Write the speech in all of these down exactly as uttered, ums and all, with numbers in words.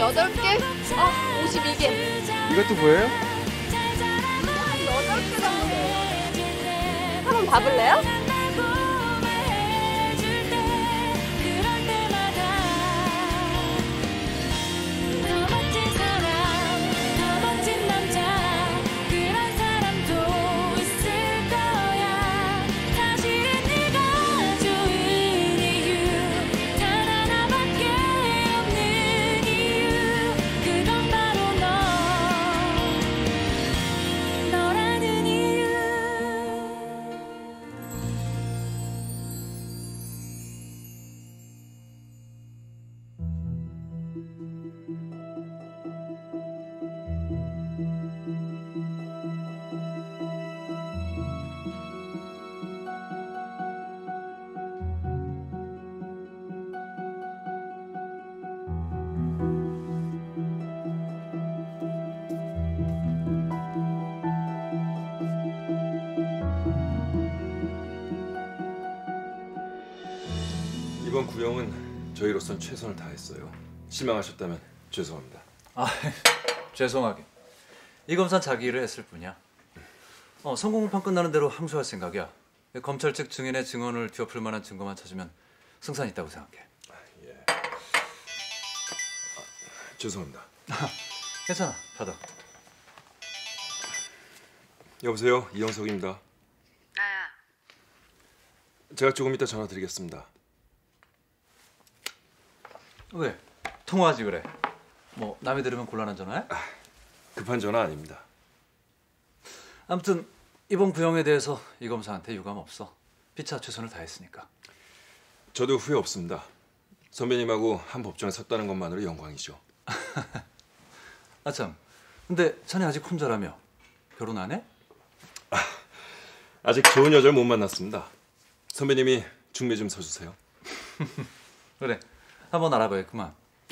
여덟 개? 어, 오십이 개. 이것도 뭐예요? 여덟 개 정도 돼요. 한번 봐볼래요? 이번 구형은 저희로선 최선을 다했어요. 실망하셨다면 죄송합니다. 아, 죄송하게. 이 검사는 자기 일을 했을 뿐이야. 어, 성공판 끝나는 대로 항소할 생각이야. 검찰 측 증인의 증언을 뒤엎을 만한 증거만 찾으면 승산이 있다고 생각해. 아, 예. 아, 죄송합니다. 괜찮아, 받아. 여보세요, 이영석입니다. 나야. 제가 조금 이따 전화 드리겠습니다. 왜? 통화하지 그래. 뭐 남이 들으면 곤란한 전화야? 아, 급한 전화 아닙니다. 아무튼 이번 구형에 대해서 이 검사한테 유감 없어. 피차 최선을 다했으니까. 저도 후회 없습니다. 선배님하고 한 법정에 섰다는 것만으로 영광이죠. 아 참, 근데 자네 아직 혼자라며 결혼 안 해? 아, 아직 좋은 여자를 못 만났습니다. 선배님이 중매 좀 서주세요. 그래, 한번 알아봐야겠구만.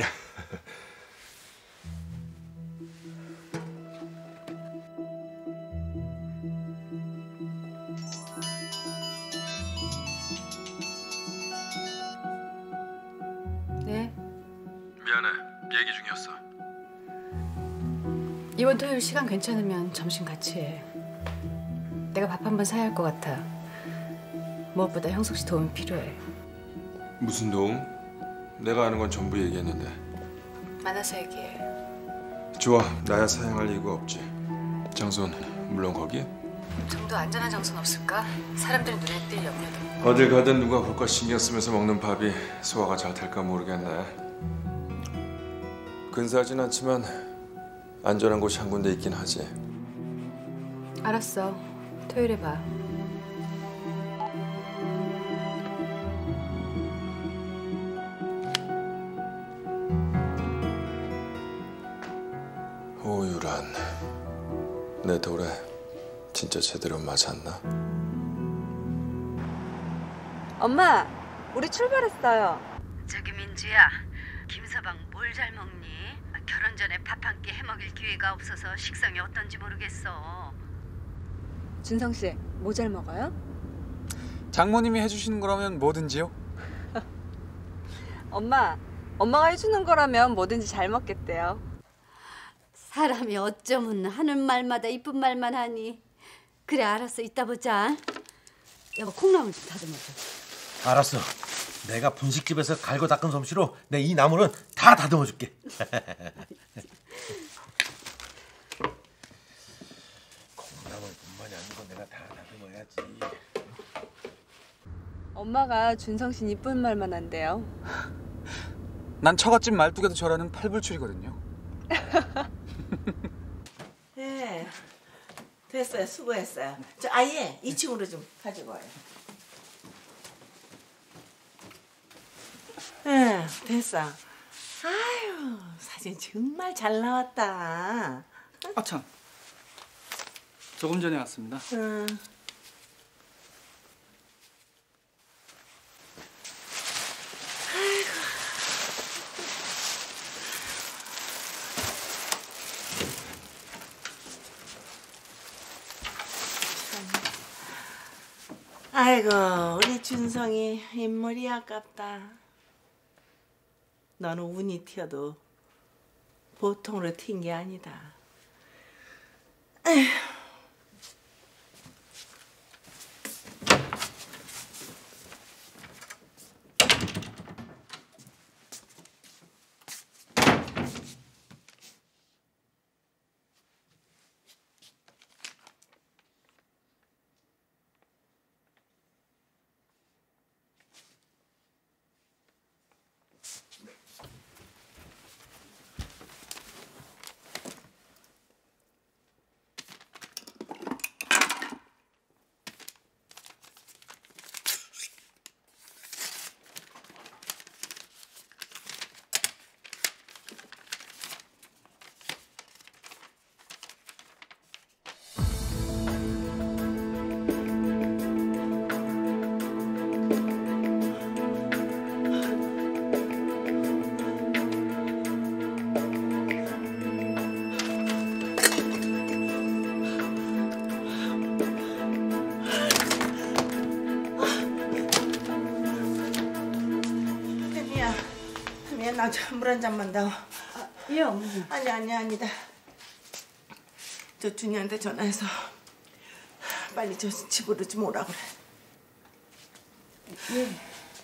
네. 미안해, 얘기 중이었어. 이번 토요일 시간 괜찮으면 점심 같이 해. 내가 밥 한 번 사야 할 것 같아. 무엇보다 형석 씨 도움이 필요해. 무슨 도움? 내가 아는 건 전부 얘기했는데. 만나서 얘기해. 좋아, 나야 사양할 이유가 없지. 장소는 물론 거기? 좀 더 안전한 장소는 없을까? 사람들 눈에 띌 염려도. 어딜 가든 누가 볼까 신경 쓰면서 먹는 밥이 소화가 잘 될까 모르겠네. 근사하진 않지만 안전한 곳이 한 군데 있긴 하지. 알았어. 토요일에 봐. 오유란, 내 돌에 진짜 제대로 맞았나? 엄마, 우리 출발했어요. 저기 민주야, 김서방 뭘 잘 먹니? 결혼 전에 밥 한 끼 해먹일 기회가 없어서 식성이 어떤지 모르겠어. 준성 씨, 뭐 잘 먹어요? 장모님이 해주시는 거라면 뭐든지요. 엄마, 엄마가 해주는 거라면 뭐든지 잘 먹겠대요. 사람이 어쩌면 하는 말마다 이쁜 말만 하니. 그래, 알았어. 이따 보자. 여보, 콩나물 좀 다듬어줘. 알았어. 내가 분식집에서 갈고 닦은 솜씨로 내 이 나물은 다 다듬어줄게. 콩나물뿐만이 아니고 내가 다 다듬어야지. 엄마가 준성 씨 이쁜 말만 한대요. 난 처갓집 말뚝에도 절하는 팔불출이거든요. 네, 됐어요. 수고했어요. 저 아예 이 층으로 좀 가지고 와요. 네, 됐어. 아유, 사진 정말 잘 나왔다. 아참, 조금 전에 왔습니다. 응. 아이고, 우리 준성이 인물이 아깝다. 너는 운이 튀어도 보통으로 튄 게 아니다. 에휴. 나 물 한 잔만 더. 아, 예, 어머니. 아니, 아니, 아니다. 저 준이한테 전화해서 빨리 저 집으로 좀 오라 그래. 예.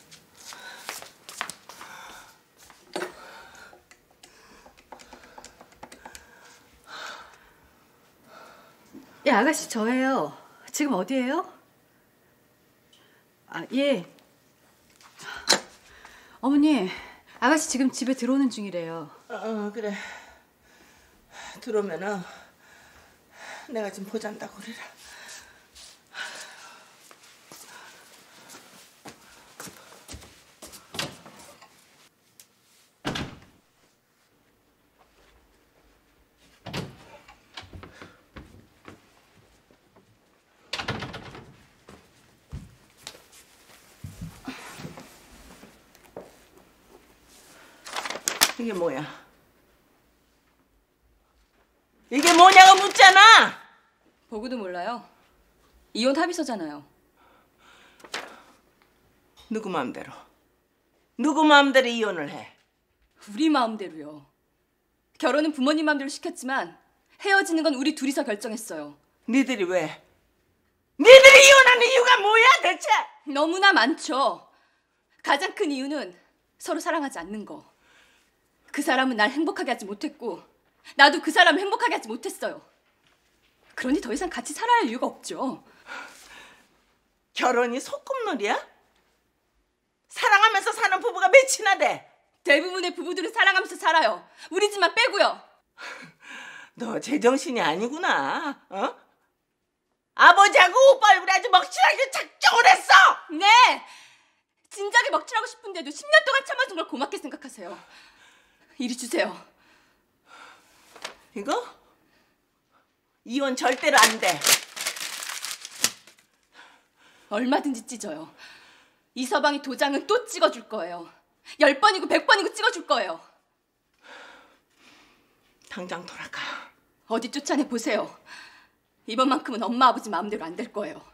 예, 아가씨 저예요. 지금 어디예요? 아, 예. 어머니, 아가씨 지금 집에 들어오는 중이래요. 어, 그래. 들어오면은 내가 좀 보잔다고 그래라. 이게 뭐야? 이게 뭐냐고 묻잖아! 보고도 몰라요. 이혼 합의서잖아요. 누구 마음대로? 누구 마음대로 이혼을 해? 우리 마음대로요. 결혼은 부모님 마음대로 시켰지만 헤어지는 건 우리 둘이서 결정했어요. 니들이 왜? 니들이 이혼하는 이유가 뭐야 대체? 너무나 많죠. 가장 큰 이유는 서로 사랑하지 않는 거. 그 사람은 날 행복하게 하지 못했고 나도 그 사람을 행복하게 하지 못했어요. 그러니 더 이상 같이 살아야 할 이유가 없죠. 결혼이 소꿉놀이야? 사랑하면서 사는 부부가 몇이나 돼? 대부분의 부부들은 사랑하면서 살아요. 우리 집만 빼고요. 너 제정신이 아니구나. 어? 아버지하고 오빠 얼굴에 아주 먹칠하게 작정을 했어. 네. 진작에 먹칠하고 싶은데도 십 년 동안 참아준 걸 고맙게 생각하세요. 이리 주세요. 이거? 이혼 절대로 안 돼. 얼마든지 찢어요. 이서방이 도장은 또 찍어줄 거예요. 열 번이고 백 번이고 찍어줄 거예요. 당장 돌아가. 어디 쫓아내 보세요. 이번만큼은 엄마 아버지 마음대로 안 될 거예요.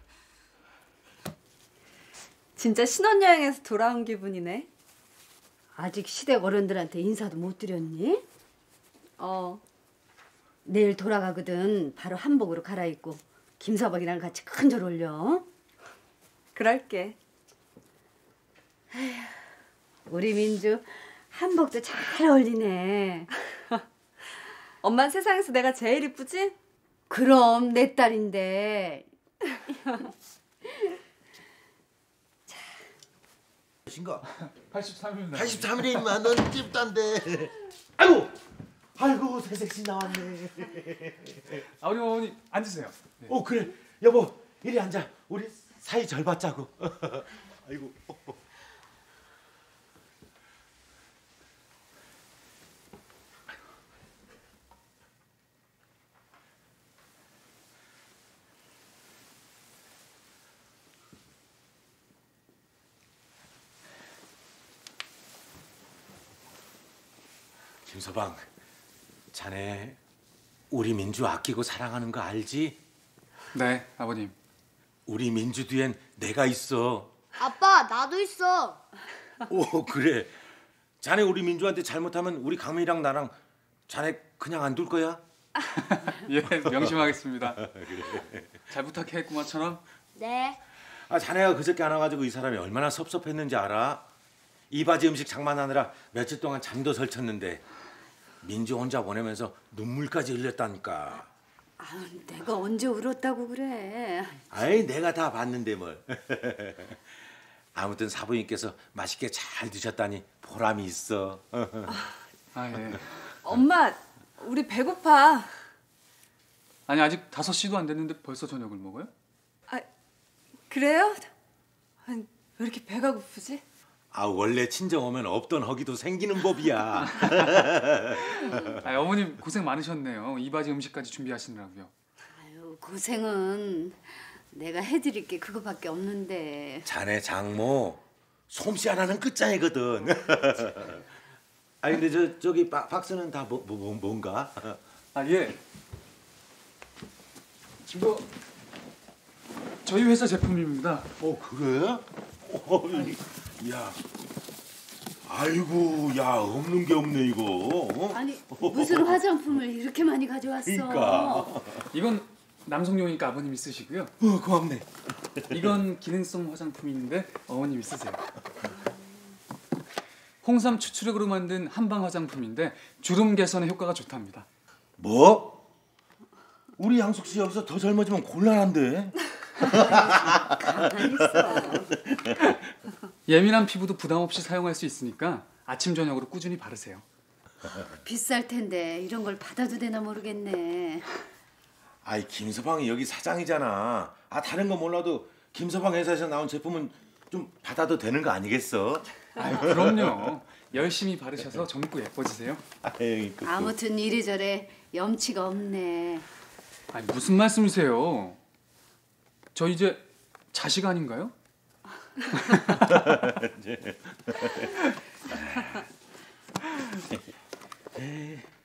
진짜 신혼여행에서 돌아온 기분이네. 아직 시댁 어른들한테 인사도 못 드렸니? 어. 내일 돌아가거든. 바로 한복으로 갈아입고 김서방이랑 같이 큰 절 올려. 그럴게. 에휴, 우리 민주 한복도 잘 어울리네. 엄마 세상에서 내가 제일 이쁘지? 그럼 내 딸인데. 신가? 팔십삼 일입니다. 팔십삼 일에 임마 넌 집도 안 돼. 아이고, 아이고 새색시 나왔네. 아버님 어머니 앉으세요. 네. 어 그래 여보 이리 앉아. 우리 사이 절 받자고. 아이고. 김서방, 자네 우리 민주 아끼고 사랑하는 거 알지? 네, 아버님. 우리 민주 뒤엔 내가 있어. 아빠, 나도 있어. 오, 그래. 자네 우리 민주한테 잘못하면 우리 강민이랑 나랑 자네 그냥 안 둘 거야? 예, 명심하겠습니다. 잘 부탁해, 꼬마처럼. 네. 아, 자네가 그저께 안 와가지고 이 사람이 얼마나 섭섭했는지 알아? 이 바지 음식 장만하느라 며칠 동안 잠도 설쳤는데 민주 혼자 보내면서 눈물까지 흘렸다니까. 아유, 내가 언제 울었다고 그래. 아이, 내가 다 봤는데 뭘. 아무튼 사부인께서 맛있게 잘 드셨다니 보람이 있어. 아, 예. 엄마, 우리 배고파. 아니, 아직 다섯 시도 안 됐는데 벌써 저녁을 먹어요? 아, 그래요? 아니, 왜 이렇게 배가 고프지? 아, 원래 친정 오면 없던 허기도 생기는 법이야. 아, 어머님 고생 많으셨네요. 이 바지 음식까지 준비하시느라고요. 아유, 고생은 내가 해드릴 게 그거밖에 없는데. 자네 장모 솜씨 하나는 끝장이거든. 아니 근데 저 저기 박, 박스는 다 뭐, 뭐, 뭔가? 아, 예. 이거 저희 회사 제품입니다. 어, 그래? 어, 야, 아이고, 야, 없는 게 없네 이거. 어? 아니, 무슨 화장품을 이렇게 많이 가져왔어? 그러니까. 이건 남성용이니까 아버님이 쓰시고요. 어, 고맙네. 이건 기능성 화장품인데 어머님이 쓰세요. 홍삼 추출액으로 만든 한방 화장품인데 주름 개선에 효과가 좋답니다. 뭐? 우리 양숙 씨 여기서 더 젊어지면 곤란한데. 가만히 있어. 예민한 피부도 부담 없이 사용할 수 있으니까 아침 저녁으로 꾸준히 바르세요. 비쌀 텐데 이런 걸 받아도 되나 모르겠네. 아이, 김서방이 여기 사장이잖아. 아, 다른 거 몰라도 김서방 회사에서 나온 제품은 좀 받아도 되는 거 아니겠어? 아유, 그럼요. 열심히 바르셔서 젊고 예뻐지세요. 아이, 그, 그. 아무튼 이래저래 염치가 없네. 아니, 무슨 말씀이세요? 저 이제 자식 아닌가요? 에이.